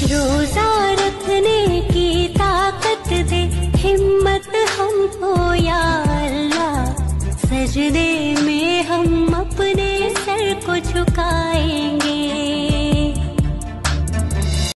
रोजा रखने की ताकत दे हिम्मत हमको या अल्लाह, सजदे